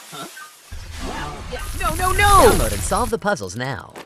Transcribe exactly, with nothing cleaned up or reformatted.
No, no, no! Download and solve the puzzles now.